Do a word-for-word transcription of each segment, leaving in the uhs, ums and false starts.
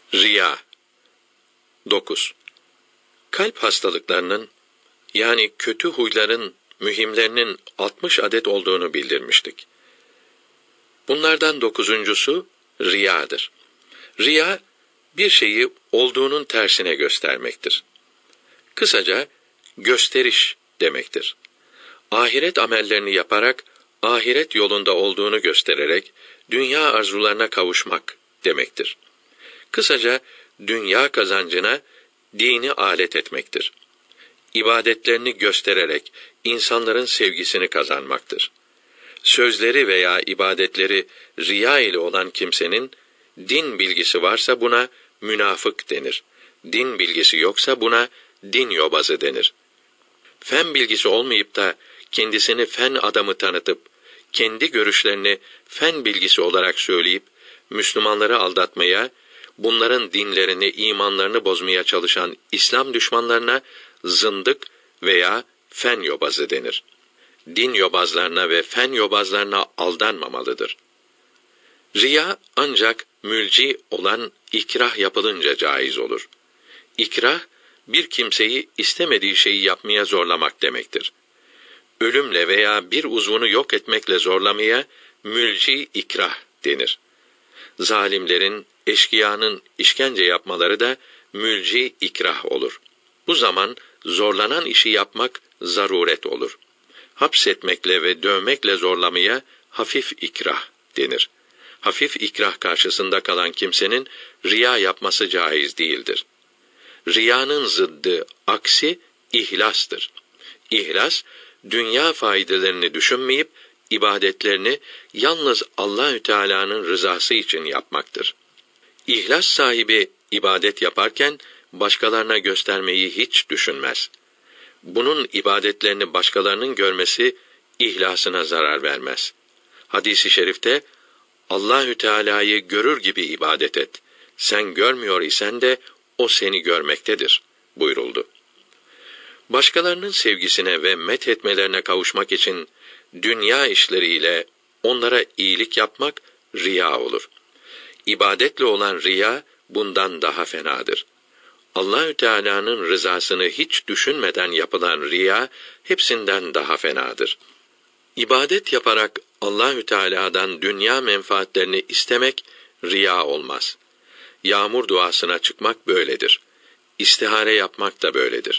Riya. dokuz. Kalp hastalıklarının, yani kötü huyların mühimlerinin altmış adet olduğunu bildirmiştik. Bunlardan dokuzuncusu riyadır. Riya, bir şeyi olduğunun tersine göstermektir. Kısaca, gösteriş demektir. Ahiret amellerini yaparak, ahiret yolunda olduğunu göstererek, dünya arzularına kavuşmak demektir. Kısaca, dünya kazancına dini alet etmektir. İbadetlerini göstererek, insanların sevgisini kazanmaktır. Sözleri veya ibadetleri riya ile olan kimsenin, din bilgisi varsa buna münafık denir. Din bilgisi yoksa buna din yobazı denir. Fen bilgisi olmayıp da kendisini fen adamı tanıtıp, kendi görüşlerini fen bilgisi olarak söyleyip, Müslümanları aldatmaya, bunların dinlerini, imanlarını bozmaya çalışan İslam düşmanlarına zındık veya fen yobazı denir. Din yobazlarına ve fen yobazlarına aldanmamalıdır. Riya ancak mülci olan ikrah yapılınca caiz olur. İkrah, bir kimseyi istemediği şeyi yapmaya zorlamak demektir. Ölümle veya bir uzvunu yok etmekle zorlamaya mülci ikrah denir. Zalimlerin, eşkıyanın işkence yapmaları da mülci ikrah olur. Bu zaman zorlanan işi yapmak zaruret olur. Hapsetmekle ve dövmekle zorlamaya hafif ikrah denir. Hafif ikrah karşısında kalan kimsenin riya yapması caiz değildir. Riyanın zıddı, aksi ihlastır. İhlas, dünya faydalarını düşünmeyip ibadetlerini yalnız Allahü Teala'nın rızası için yapmaktır. İhlas sahibi ibadet yaparken başkalarına göstermeyi hiç düşünmez. Bunun ibadetlerini başkalarının görmesi ihlasına zarar vermez. Hadis-i şerifte Allahü Teala'yı görür gibi ibadet et. Sen görmüyor isen de o seni görmektedir buyuruldu. Başkalarının sevgisine ve methetmelerine kavuşmak için dünya işleriyle onlara iyilik yapmak riya olur. İbadetle olan riya bundan daha fenadır. Allahü Teala'nın rızasını hiç düşünmeden yapılan riya hepsinden daha fenadır. İbadet yaparak Allahü Teala'dan dünya menfaatlerini istemek riya olmaz. Yağmur duasına çıkmak böyledir. İstihare yapmak da böyledir.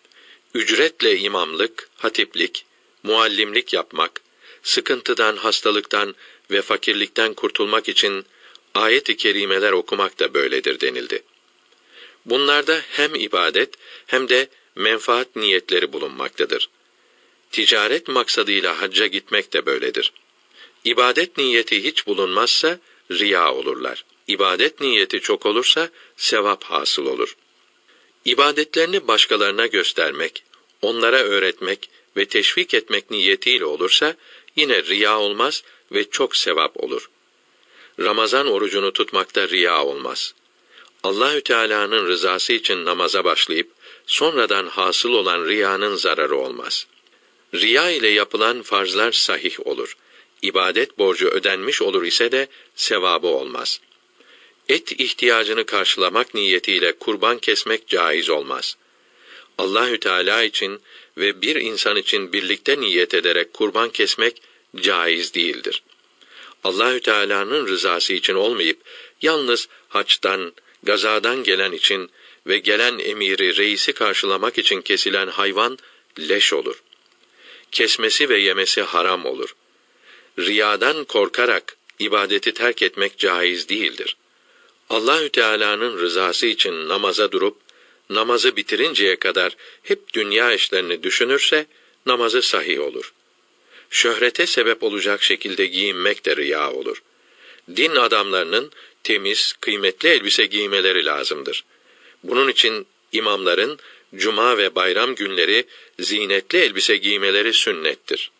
Ücretle imamlık, hatiplik, muallimlik yapmak, sıkıntıdan, hastalıktan ve fakirlikten kurtulmak için ayet-i kerimeler okumak da böyledir denildi. Bunlarda hem ibadet hem de menfaat niyetleri bulunmaktadır. Ticaret maksadıyla hacca gitmek de böyledir. İbadet niyeti hiç bulunmazsa riya olurlar. İbadet niyeti çok olursa sevap hasıl olur. İbadetlerini başkalarına göstermek, onlara öğretmek ve teşvik etmek niyetiyle olursa yine riya olmaz ve çok sevap olur. Ramazan orucunu tutmakta riya olmaz. Allahü Teala'nın rızası için namaza başlayıp sonradan hasıl olan riyanın zararı olmaz. Riya ile yapılan farzlar sahih olur. İbadet borcu ödenmiş olur ise de sevabı olmaz. Et ihtiyacını karşılamak niyetiyle kurban kesmek caiz olmaz. Allahü Teala için ve bir insan için birlikte niyet ederek kurban kesmek caiz değildir. Allahü Teala'nın rızası için olmayıp yalnız haçtan, gazadan gelen için ve gelen emiri, reisi karşılamak için kesilen hayvan leş olur. Kesmesi ve yemesi haram olur. Riyadan korkarak ibadeti terk etmek caiz değildir. Allahü Teala'nın rızası için namaza durup namazı bitirinceye kadar hep dünya işlerini düşünürse namazı sahih olur. Şöhrete sebep olacak şekilde giyinmek de riya olur. Din adamlarının temiz, kıymetli elbise giymeleri lazımdır. Bunun için imamların cuma ve bayram günleri zinetli elbise giymeleri sünnettir.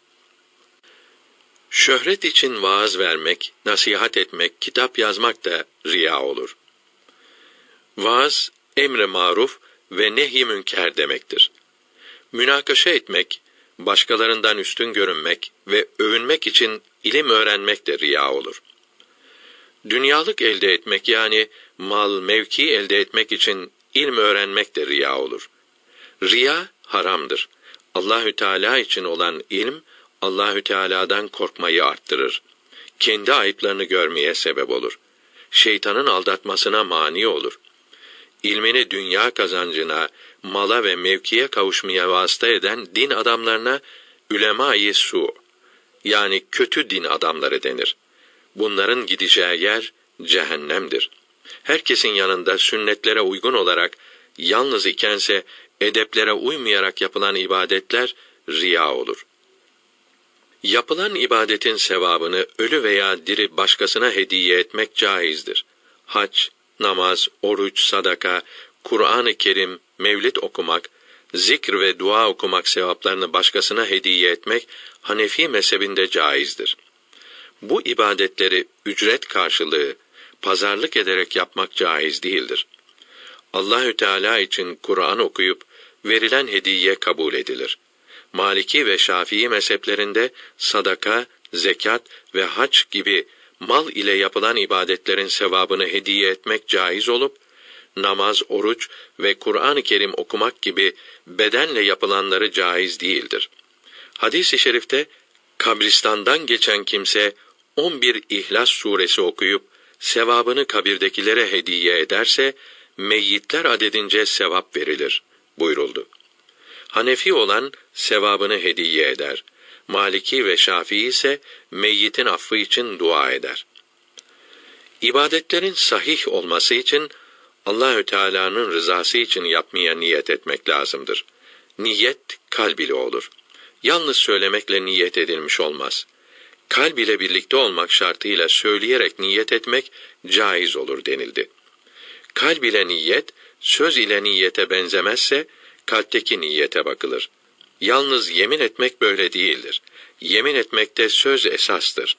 Şöhret için vaaz vermek, nasihat etmek, kitap yazmak da riya olur. Vaaz, emre maruf ve nehy-i münker demektir. Münakaşa etmek, başkalarından üstün görünmek ve övünmek için ilim öğrenmek de riya olur. Dünyalık elde etmek yani mal, mevki elde etmek için ilm öğrenmek de riya olur. Riya haramdır. Allahü Teala için olan ilm Allahü Teala'dan korkmayı arttırır. Kendi ayıplarını görmeye sebep olur. Şeytanın aldatmasına mani olur. İlmini dünya kazancına, mala ve mevkiye kavuşmaya vasıta eden din adamlarına ülema-i su, yani kötü din adamları denir. Bunların gideceği yer cehennemdir. Herkesin yanında sünnetlere uygun olarak yalnız ikense edeplere uymayarak yapılan ibadetler riya olur. Yapılan ibadetin sevabını ölü veya diri başkasına hediye etmek caizdir. Hac, namaz, oruç, sadaka, Kur'an-ı Kerim, mevlid okumak, zikr ve dua okumak sevaplarını başkasına hediye etmek Hanefi mezhebinde caizdir. Bu ibadetleri ücret karşılığı, pazarlık ederek yapmak caiz değildir. Allahü Teala için Kur'an okuyup verilen hediye kabul edilir. Maliki ve Şafii mezheplerinde sadaka, zekat ve hac gibi mal ile yapılan ibadetlerin sevabını hediye etmek caiz olup, namaz, oruç ve Kur'an-ı Kerim okumak gibi bedenle yapılanları caiz değildir. Hadis-i şerifte, kabristandan geçen kimse on bir İhlas suresi okuyup sevabını kabirdekilere hediye ederse, meyyitler adedince sevap verilir buyuruldu. Hanefi olan sevabını hediye eder. Maliki ve Şafii ise meyyitin affı için dua eder. İbadetlerin sahih olması için Allahü Teala'nın rızası için yapmaya niyet etmek lazımdır. Niyet kalb ile olur. Yalnız söylemekle niyet edilmiş olmaz. Kalb ile birlikte olmak şartıyla söyleyerek niyet etmek caiz olur denildi. Kalb ile niyet, söz ile niyete benzemezse, kalpteki niyete bakılır. Yalnız yemin etmek böyle değildir. Yemin etmekte söz esastır.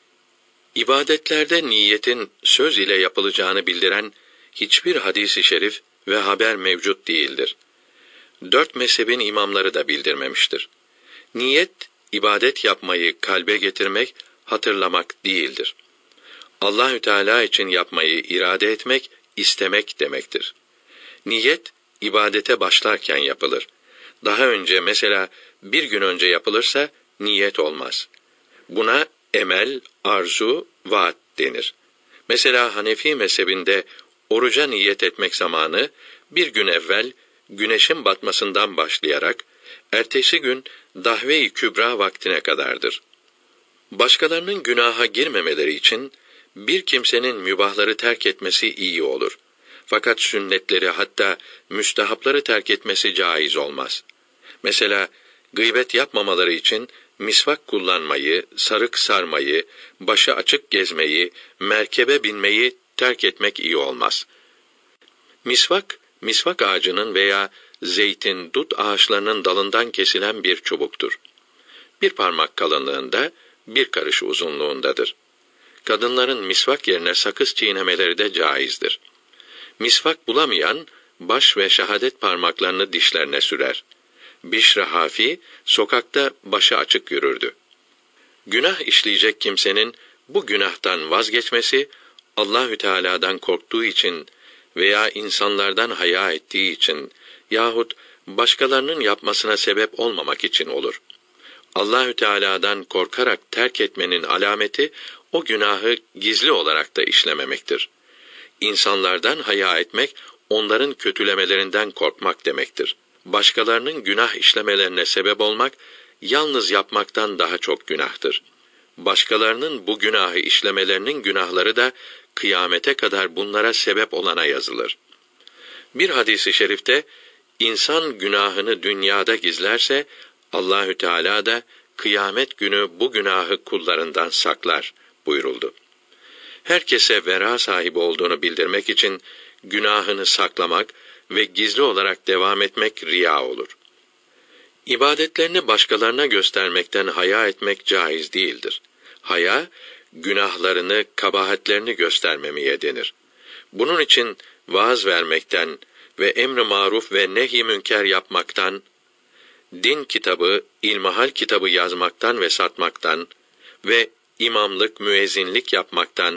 İbadetlerde niyetin söz ile yapılacağını bildiren hiçbir hadis-i şerif ve haber mevcut değildir. Dört mezhebin imamları da bildirmemiştir. Niyet, ibadet yapmayı kalbe getirmek, hatırlamak değildir. Allahü Teala için yapmayı irade etmek, istemek demektir. Niyet, ibadete başlarken yapılır. Daha önce, mesela bir gün önce yapılırsa niyet olmaz. Buna emel, arzu, vaat denir. Mesela Hanefi mezhebinde oruca niyet etmek zamanı bir gün evvel güneşin batmasından başlayarak ertesi gün dahve-i kübra vaktine kadardır. Başkalarının günaha girmemeleri için bir kimsenin mübahları terk etmesi iyi olur. Fakat sünnetleri, hatta müstehapları terk etmesi caiz olmaz. Mesela gıybet yapmamaları için misvak kullanmayı, sarık sarmayı, başı açık gezmeyi, merkebe binmeyi terk etmek iyi olmaz. Misvak, misvak ağacının veya zeytin, dut ağaçlarının dalından kesilen bir çubuktur. Bir parmak kalınlığında, bir karış uzunluğundadır. Kadınların misvak yerine sakız çiğnemeleri de caizdir. Misvak bulamayan, baş ve şehadet parmaklarını dişlerine sürer. Bişr-i Hafi, sokakta başı açık yürürdü. Günah işleyecek kimsenin bu günahtan vazgeçmesi, Allahü Teala'dan korktuğu için veya insanlardan haya ettiği için yahut başkalarının yapmasına sebep olmamak için olur. Allahü Teala'dan korkarak terk etmenin alameti, o günahı gizli olarak da işlememektir. İnsanlardan haya etmek, onların kötülemelerinden korkmak demektir. Başkalarının günah işlemelerine sebep olmak, yalnız yapmaktan daha çok günahtır. Başkalarının bu günahı işlemelerinin günahları da, kıyamete kadar bunlara sebep olana yazılır. Bir hadis-i şerifte, insan günahını dünyada gizlerse, Allahü Teala da kıyamet günü bu günahı kullarından saklar buyuruldu. Herkese vera sahibi olduğunu bildirmek için günahını saklamak ve gizli olarak devam etmek riya olur. İbadetlerini başkalarına göstermekten haya etmek caiz değildir. Haya, günahlarını, kabahatlerini göstermemeye denir. Bunun için vaaz vermekten ve emr-i maruf ve nehy-i münker yapmaktan, din kitabı, ilmihal kitabı yazmaktan ve satmaktan ve imamlık, müezzinlik yapmaktan,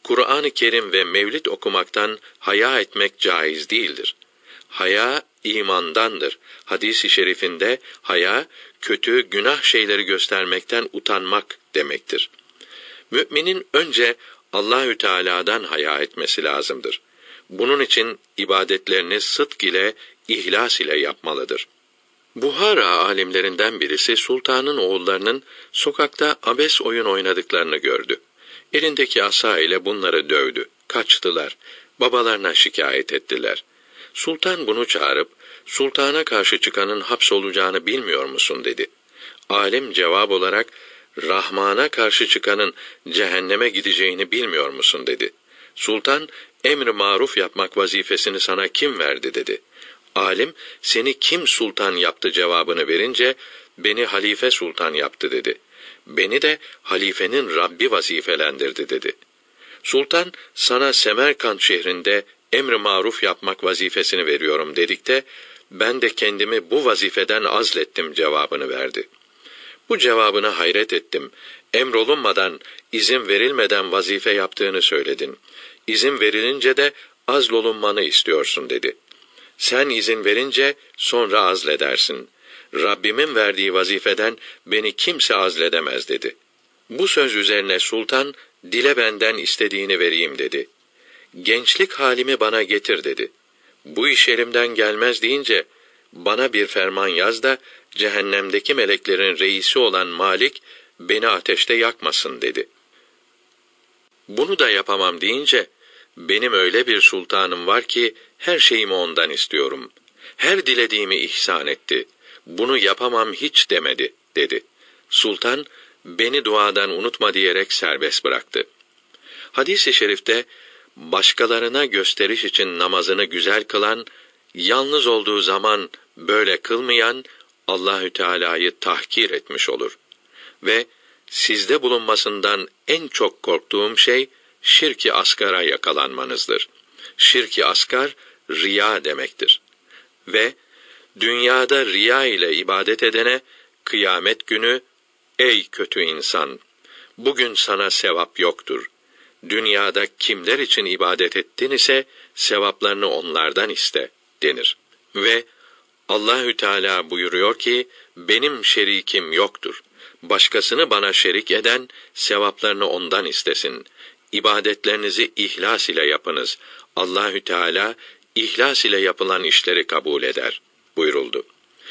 Kur'an-ı Kerim ve mevlid okumaktan haya etmek caiz değildir. Haya imandandır. Hadis-i şerifinde haya, kötü, günah şeyleri göstermekten utanmak demektir. Müminin önce Allahü Teala'dan haya etmesi lazımdır. Bunun için ibadetlerini sıdk ile, ihlas ile yapmalıdır. Buhara alimlerinden birisi sultanın oğullarının sokakta abes oyun oynadıklarını gördü. Elindeki asa ile bunları dövdü. Kaçtılar. Babalarına şikayet ettiler. Sultan bunu çağırıp, sultana karşı çıkanın hapsolacağını bilmiyor musun dedi. Alim cevap olarak, Rahman'a karşı çıkanın cehenneme gideceğini bilmiyor musun dedi. Sultan, emr-i maruf yapmak vazifesini sana kim verdi dedi. Alim, seni kim sultan yaptı cevabını verince, beni halife sultan yaptı dedi. Beni de halifenin Rabbi vazifelendirdi dedi. Sultan, sana Semerkant şehrinde emr-i maruf yapmak vazifesini veriyorum dedikte, ben de kendimi bu vazifeden azlettim cevabını verdi. Bu cevabına hayret ettim. Emrolunmadan, izin verilmeden vazife yaptığını söyledin. İzin verilince de azlolunmanı istiyorsun dedi. Sen izin verince sonra azledersin. Rabbimin verdiği vazifeden beni kimse azledemez dedi. Bu söz üzerine sultan, dile benden istediğini vereyim dedi. Gençlik halimi bana getir dedi. Bu iş elimden gelmez deyince, bana bir ferman yaz da, cehennemdeki meleklerin reisi olan Malik, beni ateşte yakmasın dedi. Bunu da yapamam deyince, benim öyle bir sultanım var ki, her şeyimi ondan istiyorum. Her dilediğimi ihsan etti. Bunu yapamam hiç demedi, dedi. Sultan, beni duadan unutma diyerek serbest bıraktı. Hadis-i şerifte, başkalarına gösteriş için namazını güzel kılan, yalnız olduğu zaman böyle kılmayan, Allahü Teala'yı tahkir etmiş olur. Ve sizde bulunmasından en çok korktuğum şey, şirk-i asgara yakalanmanızdır. Şirk-i asgar, riya demektir. Ve dünyada riya ile ibadet edene, kıyamet günü, ey kötü insan! Bugün sana sevap yoktur. Dünyada kimler için ibadet ettin ise, sevaplarını onlardan iste, denir. Ve Allahü Teala buyuruyor ki, benim şerikim yoktur. Başkasını bana şerik eden, sevaplarını ondan istesin. İbadetlerinizi ihlas ile yapınız. Allahü Teala, ihlas ile yapılan işleri kabul eder, buyuruldu.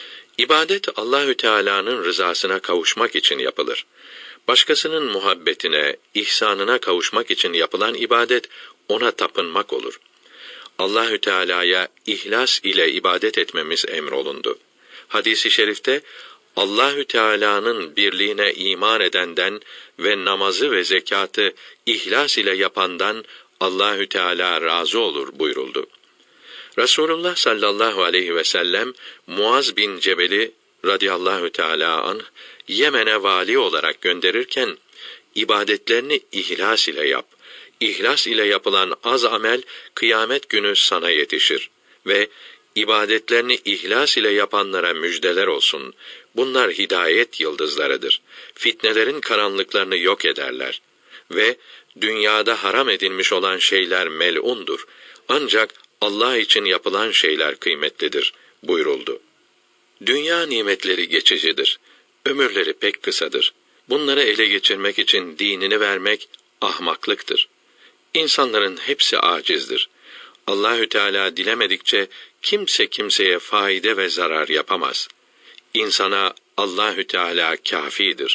İbadet, Allahü Teala'nın rızasına kavuşmak için yapılır. Başkasının muhabbetine, ihsanına kavuşmak için yapılan ibadet, ona tapınmak olur. Allahü Teala'ya ihlas ile ibadet etmemiz emrolundu. Hadis-i şerifte, Allahü Teala'nın birliğine iman edenden ve namazı ve zekatı ihlas ile yapandan Allahü Teala razı olur buyuruldu. Resulullah sallallahu aleyhi ve sellem Muaz bin Cebel'i radıyallahu teala anh Yemen'e vali olarak gönderirken, ibadetlerini ihlas ile yap. İhlas ile yapılan az amel kıyamet günü sana yetişir ve ibadetlerini ihlas ile yapanlara müjdeler olsun. Bunlar hidayet yıldızlarıdır. Fitnelerin karanlıklarını yok ederler ve dünyada haram edilmiş olan şeyler mel'undur. Ancak Allah için yapılan şeyler kıymetlidir buyuruldu. Dünya nimetleri geçicidir. Ömürleri pek kısadır. Bunları ele geçirmek için dinini vermek ahmaklıktır. İnsanların hepsi acizdir. Allahü Teala dilemedikçe kimse kimseye faide ve zarar yapamaz. İnsana Allahü Teala kâfidir.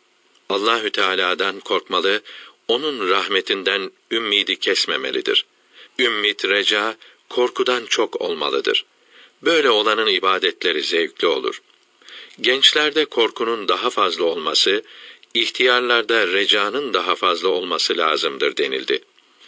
Allahü Teala'dan korkmalı, onun rahmetinden ümmidi kesmemelidir. Ümmit, reca, korkudan çok olmalıdır. Böyle olanın ibadetleri zevkli olur. Gençlerde korkunun daha fazla olması, ihtiyarlarda recanın daha fazla olması lazımdır denildi.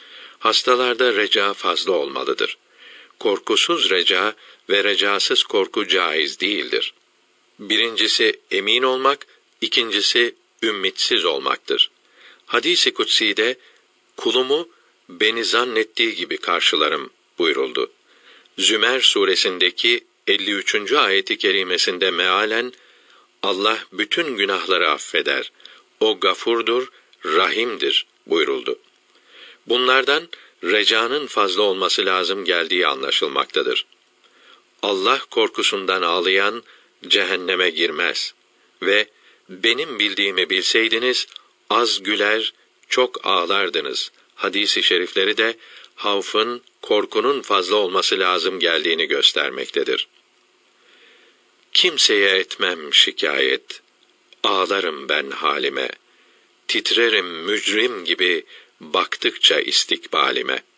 Hastalarda reca fazla olmalıdır. Korkusuz reca ve recasız korku caiz değildir. Birincisi emin olmak, ikincisi ümmitsiz olmaktır. Hadis-i kutsi'de, kulumu beni zannettiği gibi karşılarım buyuruldu. Zümer suresindeki elli üçüncü ayeti kerimesinde mealen, Allah bütün günahları affeder, o gafurdur, rahimdir buyuruldu. Bunlardan recanın fazla olması lazım geldiği anlaşılmaktadır. Allah korkusundan ağlayan cehenneme girmez ve benim bildiğimi bilseydiniz az güler, çok ağlardınız. Hadis-i şerifleri de havfın, korkunun fazla olması lazım geldiğini göstermektedir. Kimseye etmem şikayet, ağlarım ben halime, titrerim mücrim gibi baktıkça istikbalime.